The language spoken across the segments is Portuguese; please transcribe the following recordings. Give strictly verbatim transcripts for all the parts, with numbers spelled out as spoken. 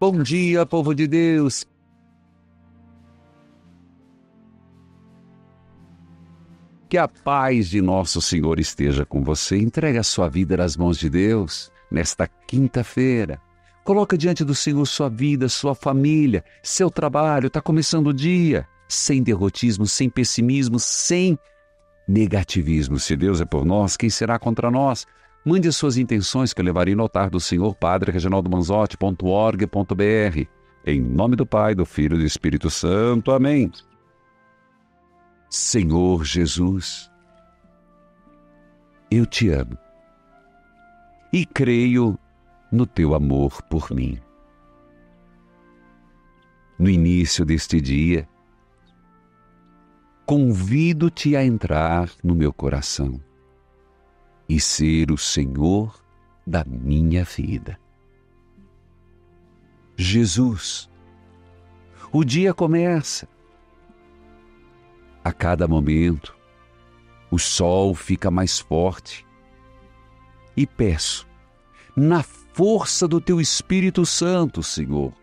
Bom dia, povo de Deus. Que a paz de nosso Senhor esteja com você. Entregue a sua vida nas mãos de Deus nesta quinta-feira. Coloca diante do Senhor sua vida, sua família, seu trabalho. Está começando o dia sem derrotismo, sem pessimismo, sem negativismo. Se Deus é por nós, quem será contra nós? Mande as suas intenções que eu levarei no altar do Senhor, padre reginaldo manzotti ponto org ponto br. Em nome do Pai, do Filho e do Espírito Santo. Amém. Senhor Jesus, eu te amo e creio no teu amor por mim. No início deste dia, convido-te a entrar no meu coração e ser o Senhor da minha vida. Jesus, o dia começa. A cada momento, o sol fica mais forte e peço, na força do teu Espírito Santo, Senhor,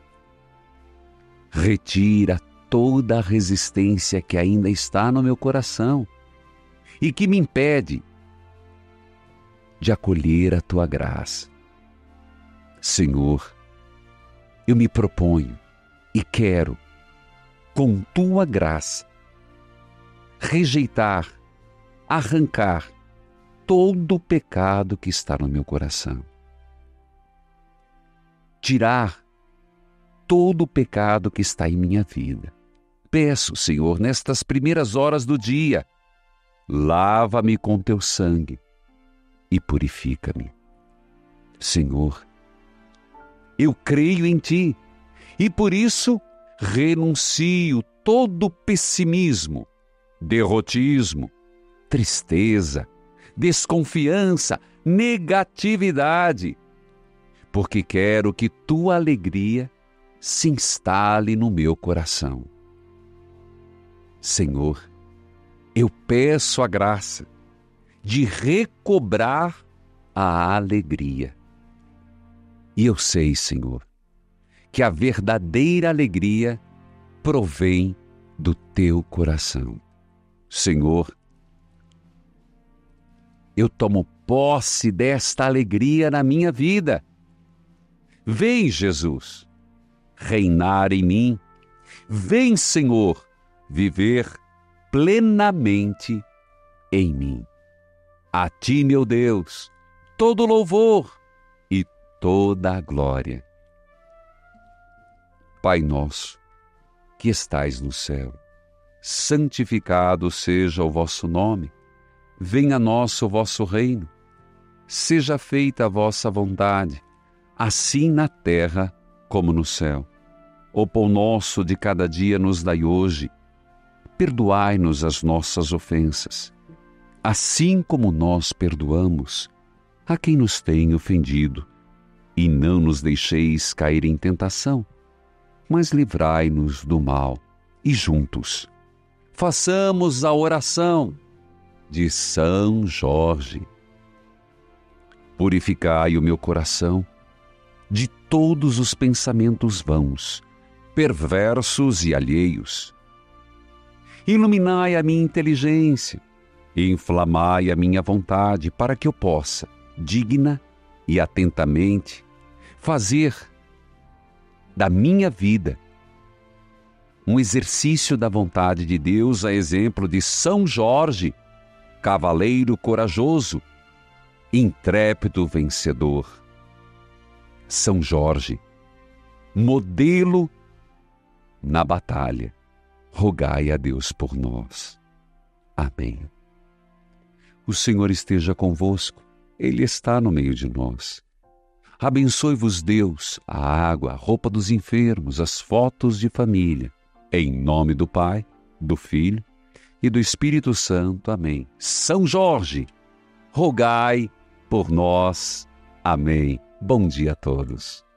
retira toda a resistência que ainda está no meu coração e que me impede de acolher a tua graça. Senhor, eu me proponho e quero, com tua graça, rejeitar, arrancar todo o pecado que está no meu coração. Tirar todo o pecado que está em minha vida. Peço, Senhor, nestas primeiras horas do dia, lava-me com teu sangue e purifica-me. Senhor, eu creio em ti e por isso renuncio todo pessimismo, derrotismo, tristeza, desconfiança, negatividade, porque quero que tua alegria se instale no meu coração. Senhor, eu peço a graça de recobrar a alegria. E eu sei, Senhor, que a verdadeira alegria provém do teu coração. Senhor, eu tomo posse desta alegria na minha vida. Vem, Jesus, reinar em mim. Vem, Senhor, viver plenamente em mim. A ti, meu Deus, todo louvor e toda a glória. Pai nosso, que estais no céu, santificado seja o vosso nome. Venha a nós o vosso reino. Seja feita a vossa vontade, assim na terra como no céu. O pão nosso de cada dia nos dai hoje. Perdoai-nos as nossas ofensas, assim como nós perdoamos a quem nos tem ofendido. E não nos deixeis cair em tentação, mas livrai-nos do mal. E juntos façamos a oração de São Jorge. Purificai o meu coração de todos os pensamentos vãos, perversos e alheios. Iluminai a minha inteligência e inflamai a minha vontade para que eu possa, digna e atentamente, fazer da minha vida um exercício da vontade de Deus, a exemplo de São Jorge, cavaleiro corajoso, intrépido vencedor. São Jorge, modelo na batalha. Rogai a Deus por nós. Amém. O Senhor esteja convosco, Ele está no meio de nós. Abençoe-vos Deus, a água, a roupa dos enfermos, as fotos de família. Em nome do Pai, do Filho e do Espírito Santo. Amém. São Jorge, rogai por nós. Amém. Bom dia a todos.